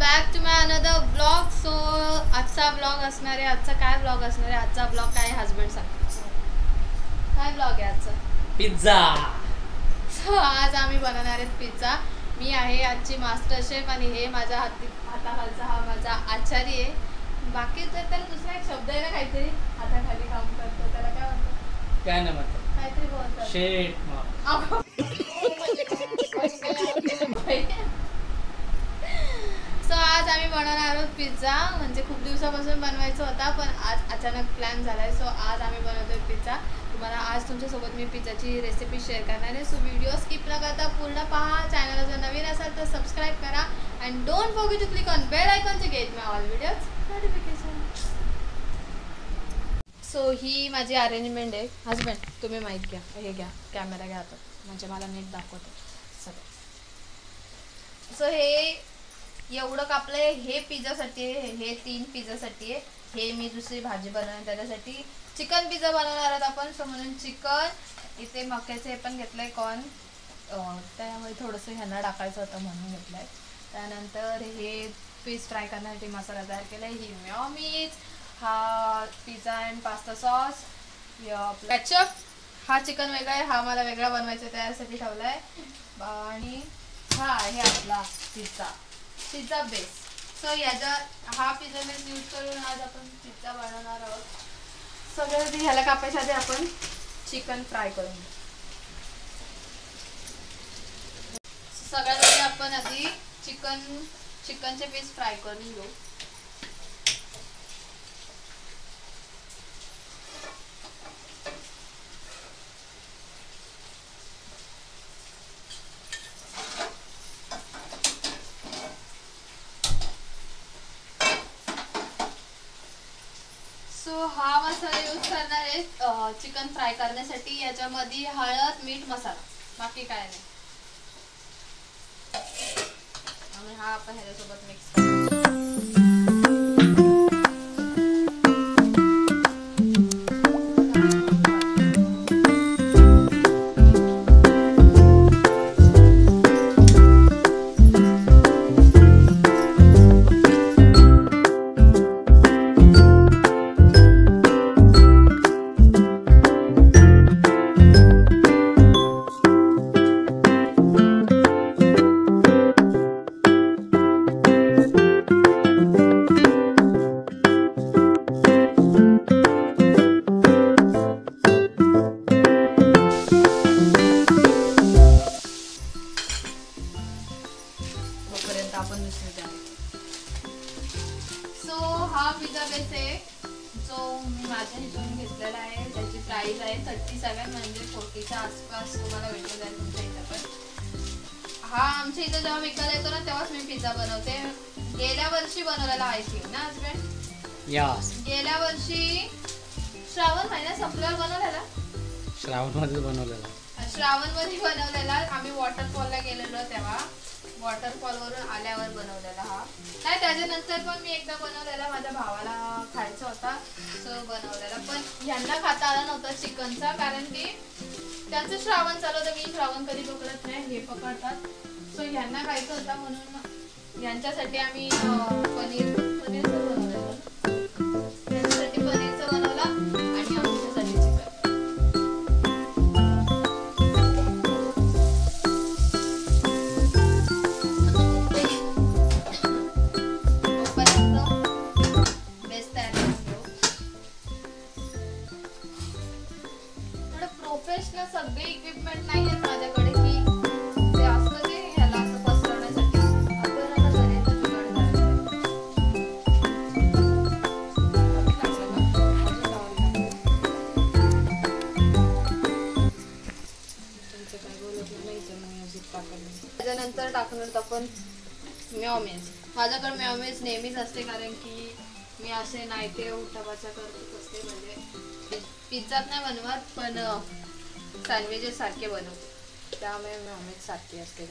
Back to my another blog. So आजचा blog असणार आहे. आजचा काय ब्लॉग असणार आहे? आजचा ब्लॉग काय हजबंड सांग काय ब्लॉग आहे आजचा? पिझ्झा. सो आज आम्ही बनवणार आहेत पिझ्झा. मी आहे आजची मास्टर शेफ आणि हे माझ्या हाताखालचा हा माझा आचारी आहे. बाकी तर त्याला दुसरा एक शब्द आहे ना काहीतरी, हाताखाली काम करतो त्याला काय म्हणतो? काय नाही म्हणतात, काहीतरी बोलतात शेट. सो आज आम्ही बनवणार आहोत पिझ्झा. म्हणजे खूप दिवसापासून बनवायचा होता पण आज अचानक प्लॅन झालाय. सो आज आम्ही बनवतोय पिझ्झा. तुम्हाला आज तुमच्यासोबत मी पिझ्झाची रेसिपी शेअर करणार आहे. सो व्हिडिओ स्किप न करता पूर्ण पहा. चॅनलला जर नवीन असाल तर सबस्क्राईब करा and don't forget to click on bell icon to get my all videos notification. So ही माझी अरेंजमेंट आहे. हजबंड तुम्ही माहीत घ्या, हे घ्या कॅमेरा घ्या आता, म्हणजे मला नीट दाखवतो सगळं. सो हे एवढं कापलंय. हे पिझ्झासाठी आहे, हे 3 पिझ्झासाठी आहे. हे मी दुसरी भाजी बनवणार त्याच्यासाठी चिकन पिझ्झा बनवणार आहोत आपण. सो म्हणून चिकन, इथे मक्याचे हे पण घेतलंय कॉर्न, त्यामुळे थोडंसं ह्यांना टाकायचं होतं म्हणून घेतलंय. त्यानंतर हे फिश फ्राय करण्यासाठी मसाला तयार केला आहे. ही मेयोनीज, हा pizza and pasta sauce, ketchup. हा चिकन वेगळा आहे, हा मला वेगळा बनवायचा त्यासाठी ठेवला आहे. आणि हा आहे आपला पिझ्झा बेस. सो याचा हा पिझ्झा बेस यूज करून आज आपण पिझ्झा बनवणार आहोत. सगळं आधी ह्याला कापायच्या आधी आपण चिकन फ्राय करून घेऊ. सगळ्यात आधी आपण आधी चिकनचे पीस फ्राय करून घेऊ. सो हा मसाला यूज करणार आहे चिकन फ्राय करण्यासाठी. याच्यामध्ये हळद, मीठ, मसाला, बाकी काय नाही. आणि हा आपण ह्याच्यासोबत मिक्स करू. सो हा पिझ्झा बेस आहे जो मी माझ्या हिशोबाने घेतलेला आहे. त्याची प्राइस आहे 37 म्हणजे 40च्या आसपास तुम्हाला भेटून जाईल तुमच्या इथं. पण हा आमच्या इथं जेव्हा विकायला येतो ना तेव्हाच मी पिझ्झा बनवते. गेल्या वर्षी बनवलेला आहे की ना हजबंड? यस. गेल्या वर्षी श्रावण महिन्यात संपल्यावर बनवलेला. श्रावणमध्ये बनवलेला. श्रावणमध्ये बनवलेला. आम्ही वॉटरफॉलला गेलेलो तेव्हा वॉटरफॉलवरून आल्यावर बनवलेला हा. नाही त्याच्यानंतर पण मी एकदा बनवलेला, माझ्या भावाला खायचा होता सो बनवलेला. पण यांना खाता आला नव्हता चिकनचा, कारण की त्यांचं श्रावण चालू होतं. मी श्रावण कधी पकडत नाही, हे पकडतात. सो यांना खायचं होता म्हणून यांच्यासाठी आम्ही पनीरचं बनवलेलं. त्यांच्यासाठी पनीरचं बनवला आणि आमच्यासाठी चिकन. प्रोफेशनल सगळे इक्विपमेंट नाही आहेत माझ्याकडे की ते असतं ते ह्याला असं पसरवण्यासाठी. आपण आता घरी तर जुगाड त्याच्यानंतर टाकणार आपण मेयोनीज. माझ्याकडे मेयोनीज नेहमीच असते, कारण की मी असे नाही ते उठाबाचा करत असते. म्हणजे पिझ्झात नाही बनवत पण सँडविचेस सारखे बनवते, त्यामुळे मेयोनीज सारखी असते.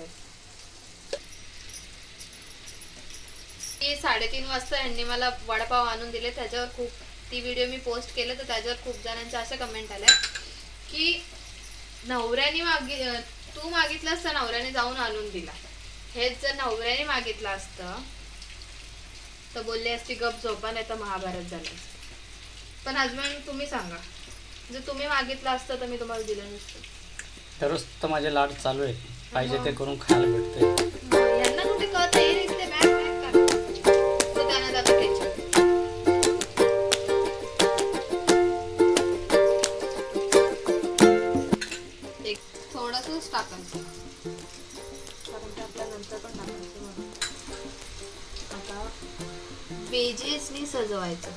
काही 3:30 वाजता यांनी मला वडापाव आणून दिले. त्याच्यावर खूप ती व्हिडिओ मी पोस्ट केले तर त्याच्यावर खूप जणांच्या अशा कमेंट आल्या की नवऱ्याने तू मागितलंस तर नवऱ्याने जाऊन आणून दिला. हेच जर नवऱ्याने मागितलं असतं तर बोलली असती गप झोपा, नाही तर महाभारत झालं असतं. पण हजबंड तुम्ही सांगा, जर तुम्ही मागितलं असतं तर मी तुम्हाला दिलं नसतं. तरच तर माझे लाड चालू आहे. पाहिजे ते करून खायला भेटते. यांना कुठे कळतं हे रिश्ते मॅच मॅच करतात. तर त्यांना जातं केचप. एक थोडंसंच टाकायचं, कारण ते आपल्या नंतर पण टाकायचं म्हणून. आता वेजेसनी सजवायचं.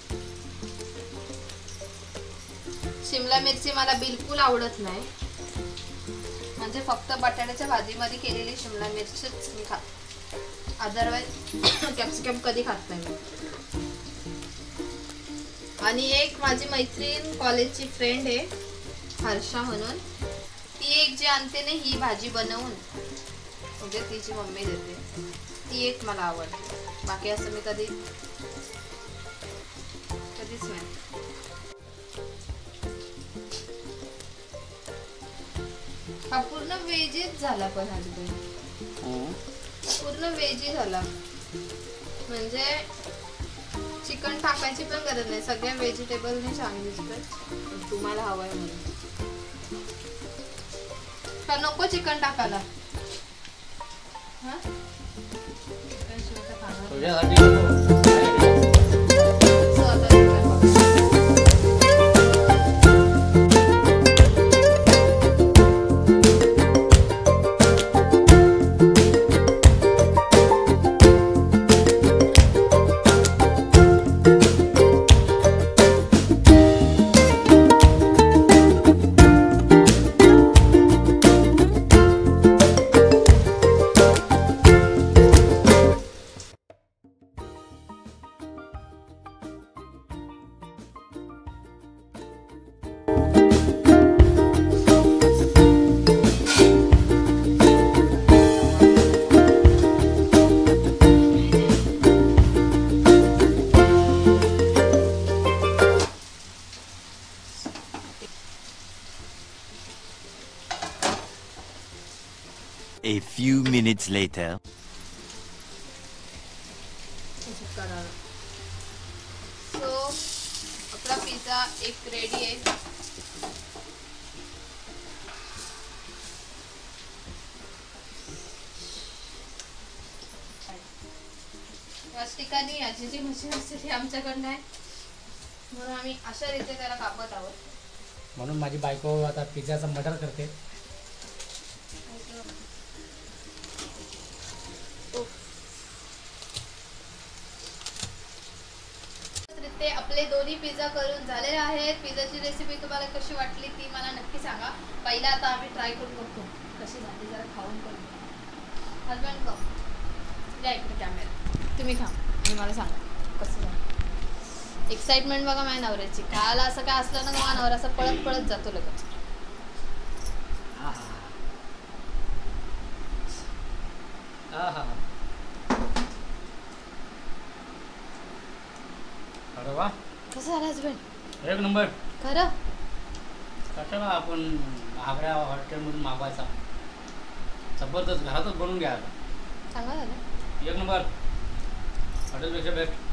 शिमला मिरची मला बिलकुल आवडत नाही, म्हणजे फक्त बटाट्याच्या भाजीमध्ये केलेली शिमला मिरचीच मी खात, अदरवाईज कॅप्सिकम कधी खात नाही मी. आणि एक माझी मैत्रीण कॉलेजची फ्रेंड आहे हर्षा म्हणून, ती एक जी आणते ना ही भाजी बनवून, म्हणजे तिची मम्मी देते, ती एक मला आवडते. बाकी असं मी कधीच नाही. हा पूर्ण वेजीच झाला, पण हजबंड पूर्ण वेजी झाला, म्हणजे चिकन टाकायची पण गरज नाही, सगळ्या व्हेजिटेबलने छान दिसतंय. तुम्हाला हवंय म्हणून का नको चिकन टाकायला? हा चिकन शिवाय तर खाणार नाही. तुझ्यासाठी नको. So, आता चिकन बघा. A few minutes later. So आपला पिझ्झा एक रेडी आहे. याच ठिकाणी याची जी मशीन असते ती आमच्याकडे नाही, म्हणून आम्ही अशा रीते त्याला कापत आहोत. म्हणून माझी बायको आता पिझ्झाचा मर्डर करते. ते आपले दोन्ही पिझ्झा करून झालेले आहेत. पिझ्झाची रेसिपी तुम्हाला कशी वाटली ती मला नक्की सांगा. पहिला आता आम्ही ट्राय करून बघतो कशी झाली, जरा खाऊन करून. हजबंड खाऊ द्या इकडे कॅमेरा, तुम्ही खा आणि मला सांगा कसं झालं. एक्साइटमेंट बघा माझ्या नवऱ्याची. खायला असं काय असलं ना माझा नवरा असं पळत पळत जातो लगेच. अरे वा, कसं झालं हजबंड? एक नंबर. खरं कशाला आपण आग्रा हॉटेलमधून मागवायचा, जबरदस्त घरातच बनवून घ्यायला. चांगलं झालं. एक नंबर, हॉटेलपेक्षा बेस्ट.